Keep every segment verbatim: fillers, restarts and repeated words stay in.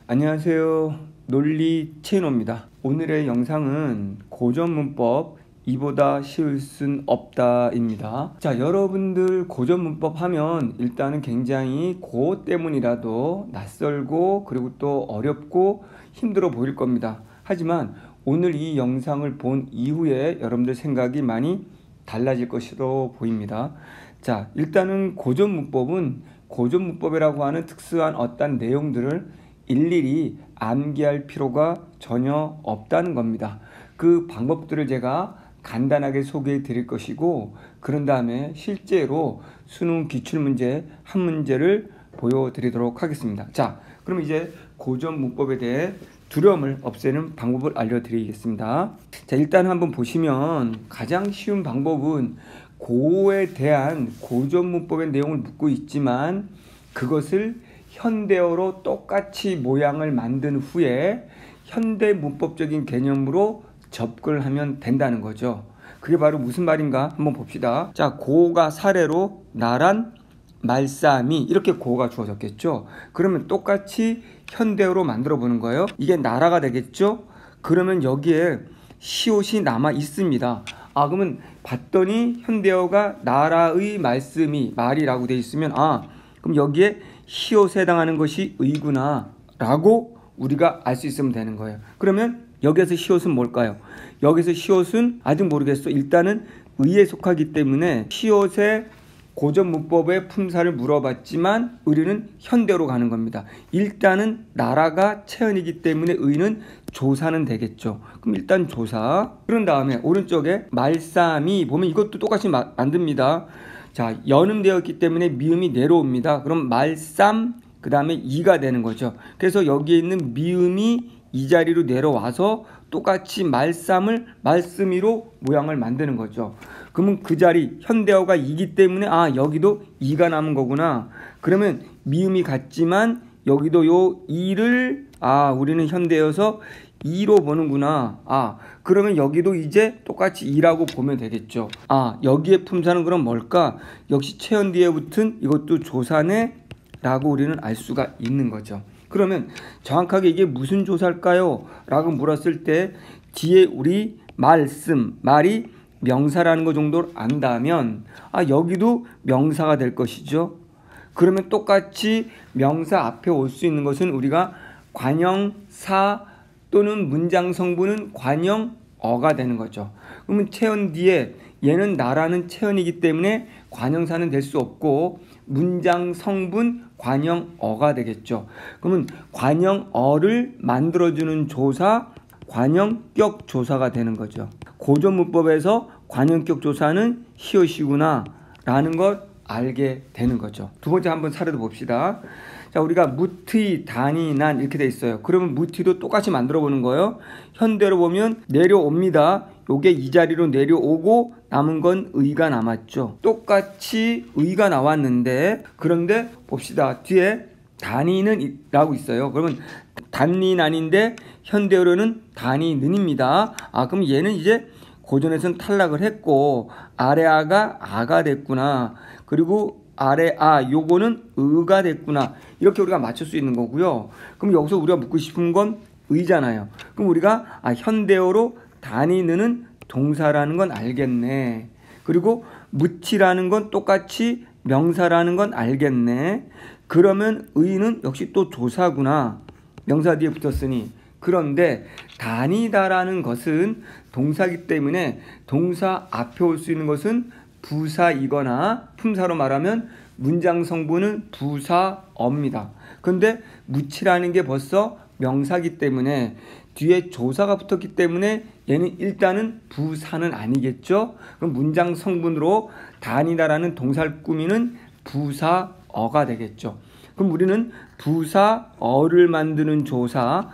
안녕하세요. 논리 채널입니다. 오늘의 영상은 고전문법 이보다 쉬울 순 없다 입니다. 자, 여러분들 고전문법 하면 일단은 굉장히 고 때문이라도 낯설고 그리고 또 어렵고 힘들어 보일 겁니다. 하지만 오늘 이 영상을 본 이후에 여러분들 생각이 많이 달라질 것으로 보입니다. 자, 일단은 고전문법은 고전문법이라고 하는 특수한 어떤 내용들을 일일이 암기할 필요가 전혀 없다는 겁니다. 그 방법들을 제가 간단하게 소개해 드릴 것이고, 그런 다음에 실제로 수능 기출문제 한 문제를 보여드리도록 하겠습니다. 자, 그럼 이제 고전 문법에 대해 두려움을 없애는 방법을 알려드리겠습니다. 자, 일단 한번 보시면 가장 쉬운 방법은 고에 대한 고전 문법의 내용을 묻고 있지만 그것을 현대어로 똑같이 모양을 만든 후에 현대 문법적인 개념으로 접근을 하면 된다는 거죠. 그게 바로 무슨 말인가 한번 봅시다. 자, 고가 사례로 나란 말싸미, 이렇게 고가 주어졌겠죠. 그러면 똑같이 현대어로 만들어 보는 거예요. 이게 나라가 되겠죠. 그러면 여기에 시옷이 남아 있습니다. 아, 그러면 봤더니 현대어가 나라의 말씀이 말이라고 되어 있으면, 아, 그럼 여기에 시옷에 해당하는 것이 의구나 라고 우리가 알 수 있으면 되는 거예요. 그러면 여기에서 시옷은 뭘까요? 여기서 시옷은 아직 모르겠어. 일단은 의에 속하기 때문에 시옷의 고전 문법의 품사를 물어봤지만 우리는 현대로 가는 겁니다. 일단은 나라가 체언이기 때문에 의는 조사는 되겠죠. 그럼 일단 조사. 그런 다음에 오른쪽에 말싸미 보면 이것도 똑같이 마, 만듭니다. 자, 연음되어 있기 때문에 미음이 내려옵니다. 그럼 말쌈 그 다음에 이가 되는 거죠. 그래서 여기에 있는 미음이 이 자리로 내려와서 똑같이 말쌈을 말씀이로 모양을 만드는 거죠. 그러면 그 자리 현대어가 이기 때문에 아, 여기도 이가 남은 거구나. 그러면 미음이 같지만 여기도 요 이를 아, 우리는 현대어서 이로 보는구나. 아, 그러면 여기도 이제 똑같이 이라고 보면 되겠죠. 아, 여기에 품사는 그럼 뭘까? 역시 체언 뒤에 붙은 이것도 조사네 라고 우리는 알 수가 있는 거죠. 그러면 정확하게 이게 무슨 조사일까요? 라고 물었을 때 뒤에 우리 말씀, 말이 명사라는 거 정도를 안다면 아, 여기도 명사가 될 것이죠. 그러면 똑같이 명사 앞에 올 수 있는 것은 우리가 관형사 또는 문장 성분은 관형어가 되는 거죠. 그러면 체언 뒤에 얘는 나라는 체언이기 때문에 관형사는 될 수 없고 문장 성분 관형어가 되겠죠. 그러면 관형어를 만들어주는 조사 관형격 조사가 되는 거죠. 고전 문법에서 관형격 조사는 시옷이구나 라는 걸 알게 되는 거죠. 두 번째 한번 사례도 봅시다. 자, 우리가 무트이, 단이, 난 이렇게 돼 있어요. 그러면 무트이도 똑같이 만들어 보는 거예요. 현대로 보면 내려옵니다. 요게 이 자리로 내려오고 남은 건 의가 남았죠. 똑같이 의가 나왔는데 그런데 봅시다. 뒤에 단이는 라고 있어요. 그러면 단니난인데 현대어로는 단이는입니다. 아, 그럼 얘는 이제 고전에서는 탈락을 했고 아래아가 아가 됐구나. 그리고 아래 아 요거는 의가 됐구나. 이렇게 우리가 맞출 수 있는 거고요. 그럼 여기서 우리가 묻고 싶은 건 의잖아요. 그럼 우리가 아, 현대어로 다니는 동사라는 건 알겠네. 그리고 무치라는 건 똑같이 명사라는 건 알겠네. 그러면 의는 역시 또 조사구나. 명사 뒤에 붙었으니. 그런데 다니다라는 것은 동사이기 때문에 동사 앞에 올 수 있는 것은 부사이거나 품사로 말하면 문장 성분은 부사어입니다. 그런데 무치라는 게 벌써 명사이기 때문에 뒤에 조사가 붙었기 때문에 얘는 일단은 부사는 아니겠죠. 그럼 문장 성분으로 다니다라는 동사를 꾸미는 부사어가 되겠죠. 그럼 우리는 부사어를 만드는 조사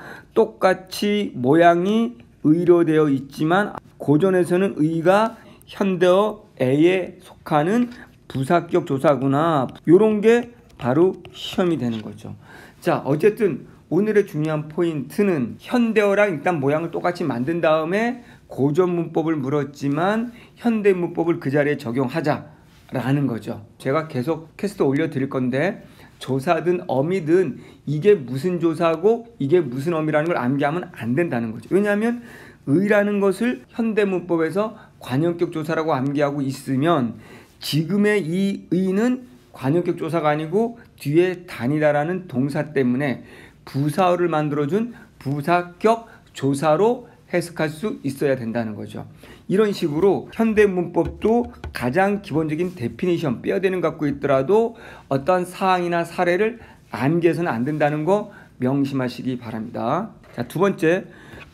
똑같이 모양이 의로 되어 있지만 고전에서는 의가 현대어 A에 속하는 부사격 조사구나. 요런 게 바로 시험이 되는 거죠. 자, 어쨌든 오늘의 중요한 포인트는 현대어랑 일단 모양을 똑같이 만든 다음에 고전 문법을 물었지만 현대 문법을 그 자리에 적용하자라는 거죠. 제가 계속 캐스트 올려드릴 건데 조사든 어미든 이게 무슨 조사고 이게 무슨 어미라는 걸 암기하면 안 된다는 거죠. 왜냐하면 의라는 것을 현대문법에서 관형격 조사라고 암기하고 있으면 지금의 이 의는 관형격 조사가 아니고 뒤에 다니다라는 동사 때문에 부사어를 만들어준 부사격 조사로 해석할 수 있어야 된다는 거죠. 이런 식으로 현대문법도 가장 기본적인 데피니션, 뼈대는 갖고 있더라도 어떤 사항이나 사례를 암기해서는 안 된다는 거 명심하시기 바랍니다. 자, 두 번째,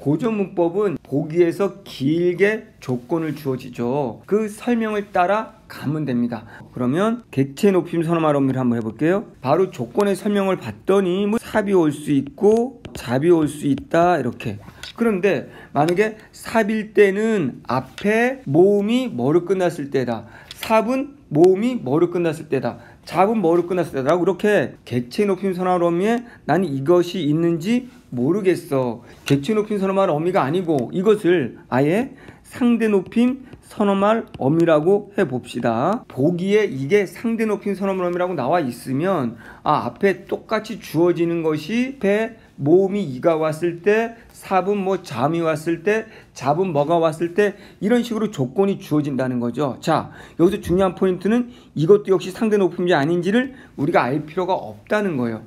고전문법은 보기에서 길게 조건을 주어지죠. 그 설명을 따라 가면 됩니다. 그러면 객체 높임 선어말 어미를 한번 해볼게요. 바로 조건의 설명을 봤더니 뭐 삽이 올 수 있고 잡이 올 수 있다 이렇게. 그런데 만약에 삽일 때는 앞에 모음이 뭐로 끝났을 때다. 삽은 모음이 뭐로 끝났을 때다. 잡은 뭐로 끝났을 때다. 그렇게 객체 높임 선어말 어미에 나는 이것이 있는지 모르겠어. 객체 높임 선어말 어미가 아니고 이것을 아예 상대 높임 선어말 어미라고 해봅시다. 보기에 이게 상대 높임 선어말 어미라고 나와 있으면 아, 앞에 똑같이 주어지는 것이 앞에 모음이 이가 왔을 때, 삽은 뭐 잠이 왔을 때, 잡은 뭐가 왔을 때 이런 식으로 조건이 주어진다는 거죠. 자, 여기서 중요한 포인트는 이것도 역시 상대 높임이 아닌지를 우리가 알 필요가 없다는 거예요.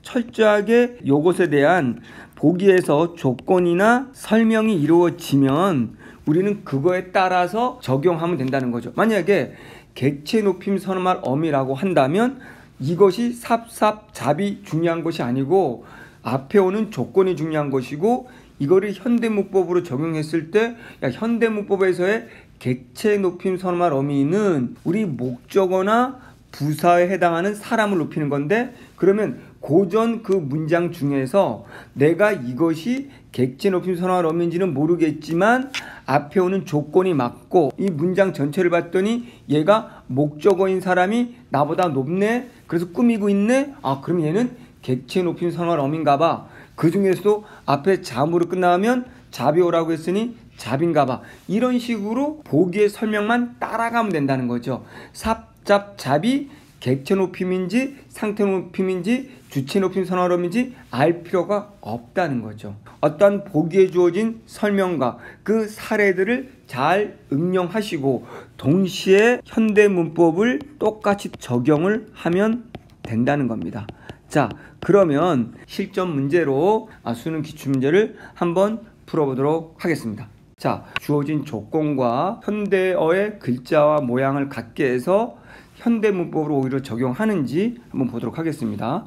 철저하게 이것에 대한 보기에서 조건이나 설명이 이루어지면 우리는 그거에 따라서 적용하면 된다는 거죠. 만약에 객체 높임 선어말 어미라고 한다면 이것이 삽, 삽, 잡이 중요한 것이 아니고 앞에 오는 조건이 중요한 것이고 이거를 현대문법으로 적용했을 때 야, 현대문법에서의 객체 높임 선어말 어미는 우리 목적어나 부사에 해당하는 사람을 높이는 건데 그러면 고전 그 문장 중에서 내가 이것이 객체 높임 선어말 어미인지는 모르겠지만 앞에 오는 조건이 맞고 이 문장 전체를 봤더니 얘가 목적어인 사람이 나보다 높네. 그래서 꾸미고 있네. 아, 그럼 얘는 객체 높임 선어말 어미인가 봐. 그 중에서도 앞에 잡으로 끝나면 잡이 오라고 했으니 잡인가 봐. 이런 식으로 보기의 설명만 따라가면 된다는 거죠. 삽, 잡, 잡이 객체 높임인지 상태 높임인지 주체 높임 선어말 어미인지 알 필요가 없다는 거죠. 어떤 보기에 주어진 설명과 그 사례들을 잘 응용하시고 동시에 현대문법을 똑같이 적용을 하면 된다는 겁니다. 자, 그러면 실전 문제로 수능 기출문제를 한번 풀어보도록 하겠습니다. 자, 주어진 조건과 현대어의 글자와 모양을 갖게 해서 현대문법으로 오히려 적용하는지 한번 보도록 하겠습니다.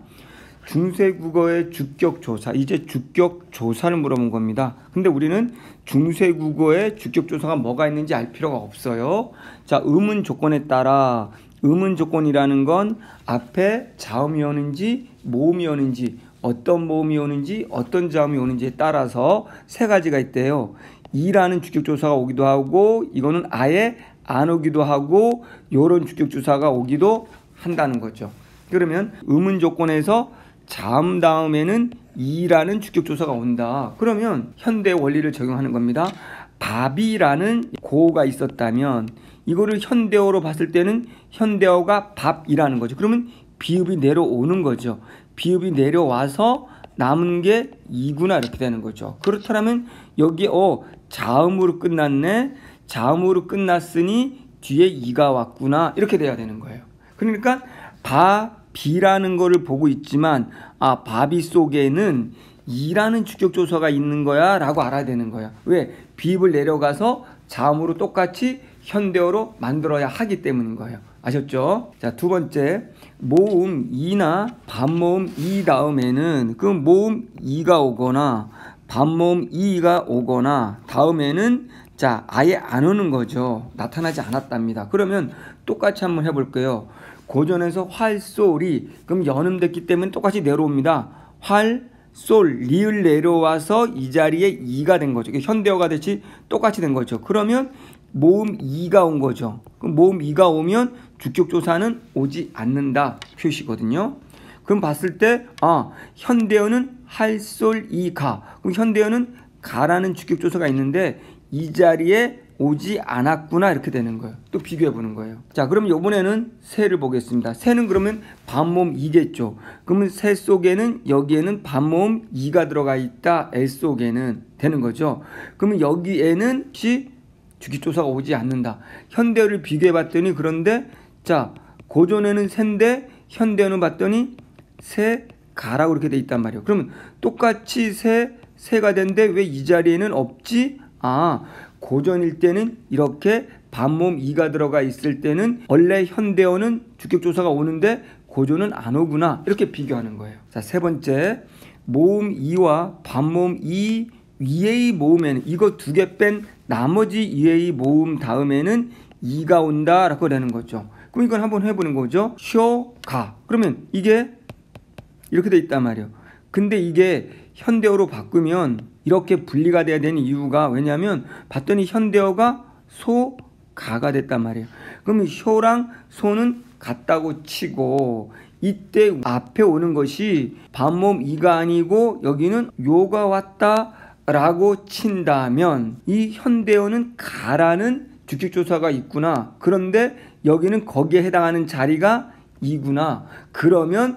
중세국어의 주격조사, 이제 주격조사를 물어본 겁니다. 근데 우리는 중세국어의 주격조사가 뭐가 있는지 알 필요가 없어요. 자, 의문 조건에 따라 의문 조건이라는 건 앞에 자음이 오는지 모음이 오는지 어떤 모음이 오는지 어떤 자음이 오는지에 따라서 세 가지가 있대요. 이라는 주격조사가 오기도 하고 이거는 아예 안 오기도 하고 이런 주격조사가 오기도 한다는 거죠. 그러면 의문 조건에서 자음 다음에는 이라는 주격조사가 온다. 그러면 현대 원리를 적용하는 겁니다. 밥이라는 고어가 있었다면 이거를 현대어로 봤을 때는 현대어가 밥이라는 거죠. 그러면 비읍이 내려오는 거죠. 비읍이 내려와서 남은 게 이구나 이렇게 되는 거죠. 그렇다면 여기 어 자음으로 끝났네. 자음으로 끝났으니 뒤에 이가 왔구나 이렇게 돼야 되는 거예요. 그러니까 밥이라는 거를 보고 있지만 아 밥이 속에는 이라는 주격조사가 있는 거야 라고 알아야 되는 거야. 왜? 비읍을 내려가서 자음으로 똑같이 현대어로 만들어야 하기 때문인 거예요. 아셨죠? 자, 두 번째, 모음 이나 반모음 이 다음에는 그 모음 이가 오거나 반모음 이가 오거나 다음에는 자 아예 안 오는 거죠. 나타나지 않았답니다. 그러면 똑같이 한번 해볼게요. 고전에서 활소리 그럼 연음됐기 때문에 똑같이 내려옵니다. 활, 솔, 리을 내려와서 이 자리에 이가 된 거죠. 현대어가 됐지 똑같이 된 거죠. 그러면 모음 이가 온 거죠. 그럼 모음 이가 오면 주격조사는 오지 않는다 표시거든요. 그럼 봤을 때 아 현대어는 할솔 이 가. 그럼 현대어는 가라는 주격조사가 있는데 이 자리에 오지 않았구나 이렇게 되는 거예요. 또 비교해 보는 거예요. 자, 그럼 이번에는 새를 보겠습니다. 새는 그러면 반모음 이겠죠. 그러면 새 속에는 여기에는 반모음 이가 들어가 있다. 엘 속에는 되는 거죠. 그러면 여기에는 시 주격조사가 오지 않는다. 현대어를 비교해 봤더니 그런데 자, 고전에는 새인데 현대어는 봤더니 새가라고 이렇게 돼 있단 말이에요. 그러면 똑같이 새, 새가 된데 왜 이 자리에는 없지? 아, 고전일 때는 이렇게 반모음 이가 들어가 있을 때는 원래 현대어는 주격조사가 오는데 고전은 안 오구나. 이렇게 비교하는 거예요. 자, 세 번째, 모음 이와 반모음 이 위의 모음에는 이거 두 개 뺀 나머지 위의 모음 다음에는 이가 온다라고 되는 거죠. 그럼 이건 한번 해보는 거죠. 쇼가. 그러면 이게 이렇게 돼 있단 말이에요. 근데 이게 현대어로 바꾸면 이렇게 분리가 돼야 되는 이유가 왜냐하면 봤더니 현대어가 소가가 됐단 말이에요. 그러면 쇼랑 소는 같다고 치고 이때 앞에 오는 것이 반모음 이가 아니고 여기는 요가 왔다라고 친다면 이 현대어는 가라는 주격조사가 있구나. 그런데 여기는 거기에 해당하는 자리가 이구나. 그러면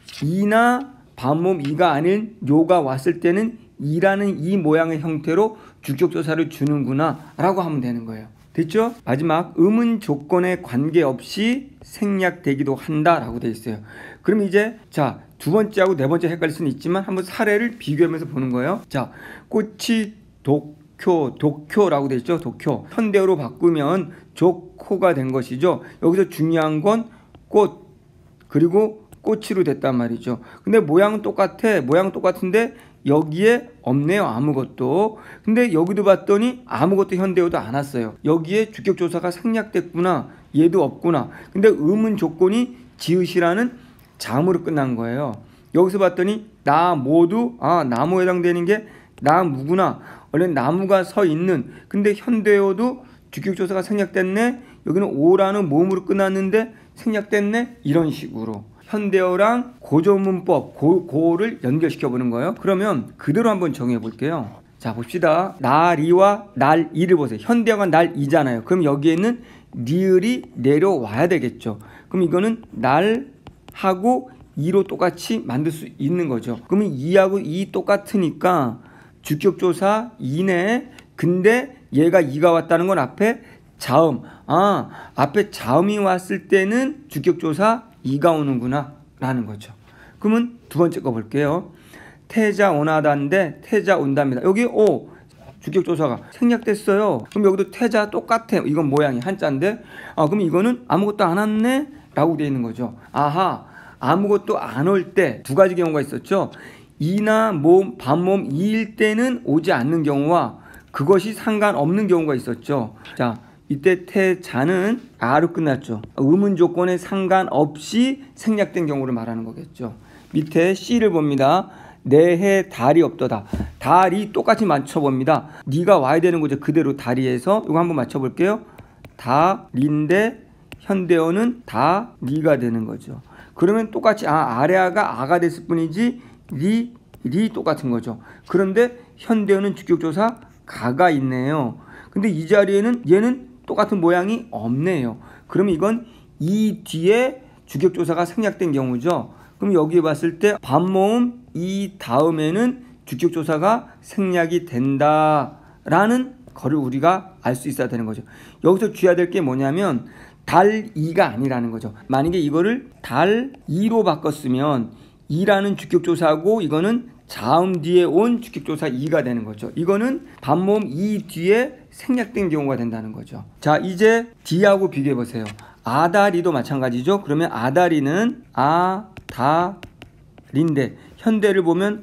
이나 반모음 이가 아닌 요가 왔을 때는 이라는 이 모양의 형태로 주격조사를 주는구나 라고 하면 되는 거예요. 됐죠? 마지막 음은 조건에 관계없이 생략되기도 한다라고 되어 있어요. 그럼 이제 자, 두 번째하고 네 번째 헷갈릴 수는 있지만 한번 사례를 비교하면서 보는 거예요. 자, 꽃이 독효, 독효라고 되어 있죠. 독효. 현대어로 바꾸면 좋코가 된 것이죠. 여기서 중요한 건 꽃 그리고 꽃으로 됐단 말이죠. 근데 모양은 똑같아. 모양은 똑같은데 여기에 없네요. 아무것도. 근데 여기도 봤더니 아무것도 현대어도 안 왔어요. 여기에 주격조사가 생략됐구나. 얘도 없구나. 근데 음은 조건이 지읒이라는 자음으로 끝난 거예요. 여기서 봤더니 나 모두 아 나무에 해당되는 게 나무구나. 원래 나무가 서 있는. 근데 현대어도 주격조사가 생략됐네. 여기는 오라는 모음으로 끝났는데 생략됐네. 이런 식으로. 현대어랑 고전문법, 고, 고를 연결시켜 보는 거예요. 그러면 그대로 한번 정해 볼게요. 자, 봅시다. 날이와 날이를 보세요. 현대어가 날이잖아요. 그럼 여기에는 리을이 내려와야 되겠죠. 그럼 이거는 날하고 이로 똑같이 만들 수 있는 거죠. 그러면 이하고 이 똑같으니까 주격조사 이네. 근데 얘가 이가 왔다는 건 앞에 자음. 아, 앞에 자음이 왔을 때는 주격조사 이가 오는구나 라는 거죠. 그러면 두 번째 거 볼게요. 태자 오나다인데 태자 온답니다. 여기 오 주격조사가 생략됐어요. 그럼 여기도 태자 똑같아. 이건 모양이 한자인데 아, 그럼 이거는 아무것도 안 왔네 라고 되어 있는 거죠. 아하, 아무것도 안 올 때 두 가지 경우가 있었죠. 이나 모음, 반모음 이일 때는 오지 않는 경우와 그것이 상관없는 경우가 있었죠. 자, 이때 태자는 아로 끝났죠. 음은 조건에 상관없이 생략된 경우를 말하는 거겠죠. 밑에 C를 봅니다. 내해 달이 없도다. 달이 똑같이 맞춰봅니다. 니가 와야 되는 거죠. 그대로 다리에서. 이거 한번 맞춰볼게요. 다리인데 현대어는 다 리가 되는 거죠. 그러면 똑같이 아 아래아가 아가 됐을 뿐이지 리, 리 똑같은 거죠. 그런데 현대어는 주격조사 가가 있네요. 근데 이 자리에는 얘는 똑같은 모양이 없네요. 그러면 이건 이 뒤에 주격조사가 생략된 경우죠. 그럼 여기 봤을 때 반모음 이 다음에는 주격조사가 생략이 된다라는 거를 우리가 알 수 있어야 되는 거죠. 여기서 주의해야 될 게 뭐냐면 달이가 아니라는 거죠. 만약에 이거를 달이로 바꿨으면 이라는 주격조사고 이거는 자음 뒤에 온 주격조사 이가 되는 거죠. 이거는 반모음 이 뒤에 생략된 경우가 된다는 거죠. 자, 이제 D하고 비교해 보세요. 아다리도 마찬가지죠. 그러면 아다리는 아다리인데 현대를 보면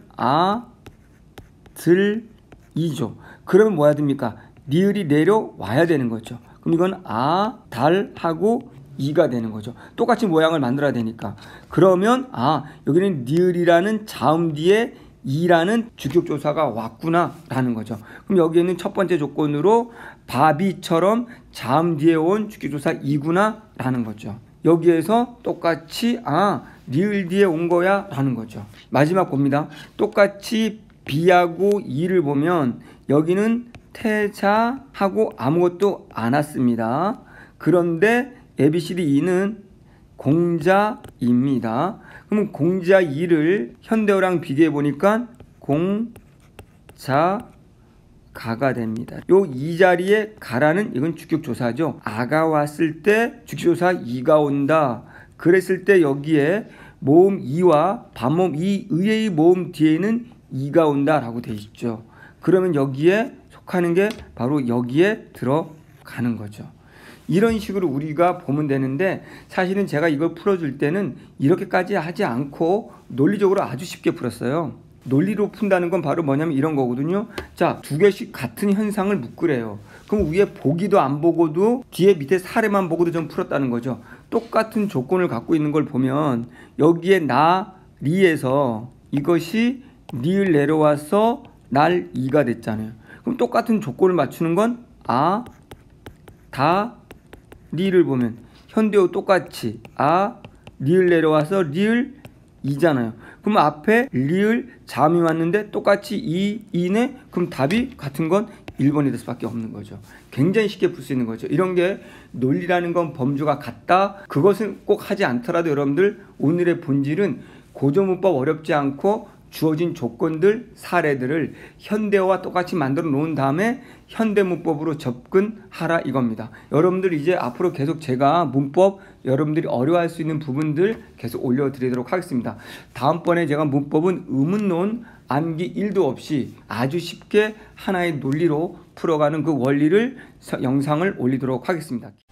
아들이죠. 그러면 뭐야 됩니까? 리을이 내려와야 되는 거죠. 그럼 이건 아달하고 이가 되는 거죠. 똑같이 모양을 만들어야 되니까. 그러면 아 여기는 리을이라는 자음 뒤에 이라는 주격조사가 왔구나 라는 거죠. 그럼 여기에는 첫 번째 조건으로 바비처럼 자음 뒤에 온 주격조사 이구나 라는 거죠. 여기에서 똑같이 아 리을 뒤에 온 거야 라는 거죠. 마지막 봅니다. 똑같이 비하고 이를 보면 여기는 태자하고 아무것도 안 왔습니다. 그런데 에이비씨디이는 공자입니다. 그러면 공자이를 현대어랑 비교해 보니까 공자가가 됩니다. 요 이 자리에 가라는 이건 주격조사죠. 아가 왔을 때 주격조사 이가 온다. 그랬을 때 여기에 모음 이와 반모음 이 의의 모음 뒤에는 이가 온다라고 되어 있죠. 그러면 여기에 속하는 게 바로 여기에 들어가는 거죠. 이런 식으로 우리가 보면 되는데 사실은 제가 이걸 풀어줄 때는 이렇게까지 하지 않고 논리적으로 아주 쉽게 풀었어요. 논리로 푼다는 건 바로 뭐냐면 이런 거거든요. 자, 두 개씩 같은 현상을 묶으래요. 그럼 위에 보기도 안 보고도 뒤에 밑에 사례만 보고도 좀 풀었다는 거죠. 똑같은 조건을 갖고 있는 걸 보면 여기에 나, 리에서 이것이 리을 내려와서 날 이가 됐잖아요. 그럼 똑같은 조건을 맞추는 건 아, 다, 리를 보면 현대어 똑같이 아, 리을 내려와서 리을 이잖아요. 그럼 앞에 리을 잠이 왔는데 똑같이 이, 이네? 그럼 답이 같은 건 일 번이 될 수밖에 없는 거죠. 굉장히 쉽게 풀 수 있는 거죠. 이런 게 논리라는 건 범주가 같다. 그것은 꼭 하지 않더라도 여러분들 오늘의 본질은 고전문법 어렵지 않고 주어진 조건들, 사례들을 현대어와 똑같이 만들어 놓은 다음에 현대문법으로 접근하라 이겁니다. 여러분들 이제 앞으로 계속 제가 문법 여러분들이 어려워할 수 있는 부분들 계속 올려드리도록 하겠습니다. 다음번에 제가 문법은 의문론 암기 일도 없이 아주 쉽게 하나의 논리로 풀어가는 그 원리를 영상을 올리도록 하겠습니다.